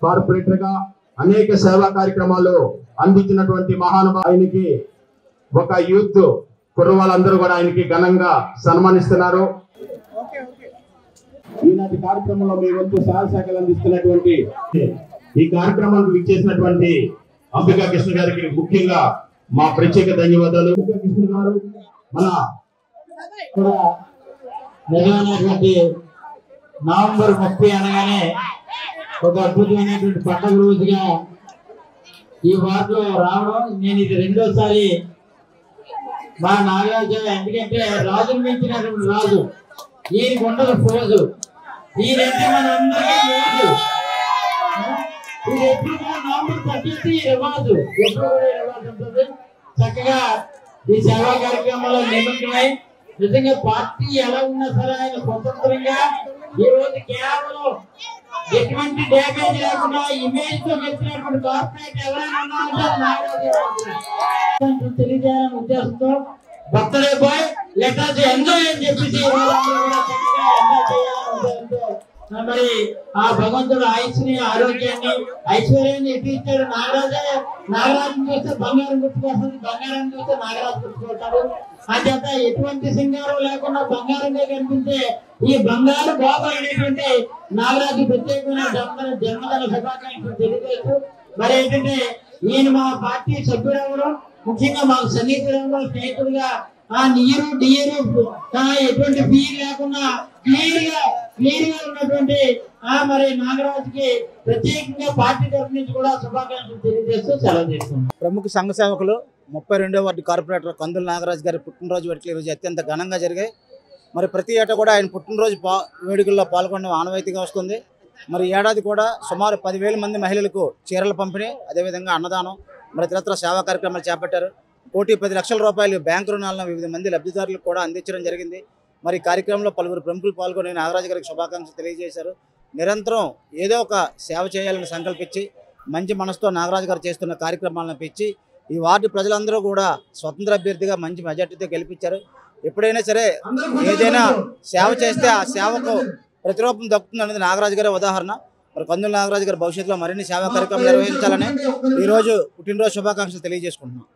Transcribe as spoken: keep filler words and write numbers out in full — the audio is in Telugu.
కార్పొరేటర్ గా అనేక సేవా కార్యక్రమాలు అందించినటువంటి మహానుభావునికి ఆయనకి ఒక యూత్ కుర్రవాళ్ళందరూ కూడా ఆయనకి ఘనంగా సన్మానిస్తున్నారు. ఈనాటి కార్యక్రమంలో మీ వంతు సహాయ శాఖలు అందిస్తున్నటువంటి ఈ కార్యక్రమానికి విచ్చేసినటువంటి అంబికా కృష్ణ గారికి ముఖ్యంగా మా ప్రత్యేక ధన్యవాదాలు. అంబికా కృష్ణ గారు మన కూడా నిజమైనటువంటి నవంబర్ ముప్పై అనగానే ఒక అద్భుతమైనటువంటి పండుగ రోజుగా ఈ వార్డులో రావడం, నేను ఇది రెండోసారి మా నాగరాజు. ఎందుకంటే రాజును మించినటువంటి రాజు ఈయనకు ఉండదు ఫోజు, ఈయనంటే మన అందరికీ రోజు. ఇది ఎప్పుడు కూడా నవంబర్ తగ్గిస్తే రివాజు, ఎప్పుడు కూడా రివాజు ఉంటుంది. చక్కగా ఈ సేవా కార్యక్రమాల్లో నిమగ్నమై నిజంగా పార్టీ ఎలా ఉన్నా సరే ఆయన స్వతంత్రంగా ఈ రోజు కేవలం ఎటువంటి డ్యామేజ్ లేకుండా ఇమేజ్ తో గెలిచినటువంటి కార్పొరేట్ ఎవరైనా ఉన్నారంటే తెలియజేయాలనే ఉద్దేశంతో బర్త్డే బాయ్ లెటర్స్ ఎంజాయ్ అని చెప్పేసి మరి ఆ భగవంతుడు ఆయుష్ని ఆరోగ్యాన్ని ఐశ్వర్యాన్ని ఎటు ఇచ్చాడు. నాగరాజే నాగరాజుని చూస్తే బంగారం గుర్తుకొస్తుంది, బంగారాన్ని చూస్తే నాగరాజు గుర్తుకొస్తాడు. అంచేత ఎటువంటి సింగారం లేకుండా బంగారంగా కనిపించే ఈ బంగారు బాబు అనేటువంటి నాగరాజు ప్రత్యేకమైన జన్మ జన్మదిన శుభాకాంక్షలు తెలియజేస్తూ మరి ఏంటంటే ఈయన మా పార్టీ సభ్యుడవడం, ముఖ్యంగా మాకు సన్నిహితుడంలో స్నేహితుడుగా ఆ నీరు డియరు ఎటువంటి ఫీల్ లేకుండా క్లియర్ గా క్లియర్ గా ఉన్నటువంటి ఆ మరి నాగరాజుకి ప్రత్యేకంగా పార్టీ తరఫు నుంచి కూడా శుభాకాంక్షలు తెలియజేస్తూ సెలవు తీసుకున్నాం. ప్రముఖ సంఘ సేవకులు ముప్పై రెండో వార్డు కార్పొరేటర్ కందుల నాగరాజు గారి పుట్టినరోజు వేడుకలు ఈరోజు అత్యంత ఘనంగా జరిగాయి. మరి ప్రతి ఏటా కూడా ఆయన పుట్టినరోజు పా వేడుకల్లో పాల్గొనడం ఆనవాయితీగా వస్తుంది. మరి ఏడాది కూడా సుమారు పదివేల మంది మహిళలకు చీరల పంపిణీ, అదేవిధంగా అన్నదానం, మరి ఇతరత్ర సేవా కార్యక్రమాలు చేపట్టారు. కోటి పది లక్షల రూపాయలు బ్యాంకు రుణాలను వివిధ మంది లబ్ధిదారులకు కూడా అందించడం జరిగింది. మరి కార్యక్రమంలో పలువురు ప్రముఖులు పాల్గొని నాగరాజు గారికి శుభాకాంక్షలు తెలియజేశారు. నిరంతరం ఏదో ఒక సేవ చేయాలని సంకల్పించి మంచి మనసుతో నాగరాజు గారు చేస్తున్న కార్యక్రమాలను పెంచి ఈ వార్డు ప్రజలందరూ కూడా స్వతంత్ర అభ్యర్థిగా మంచి మెజార్టీతో గెలిపించారు. ఎప్పుడైనా సరే ఏదైనా సేవ చేస్తే ఆ సేవకు ప్రతిరూపం దక్కుతుంది అనేది నాగరాజు గారి ఉదాహరణ. మరి కందుల నాగరాజు గారు భవిష్యత్తులో మరిన్ని సేవా కార్యక్రమాలు నిర్వహించాలని ఈరోజు పుట్టినరోజు శుభాకాంక్షలు తెలియజేసుకుంటున్నాం.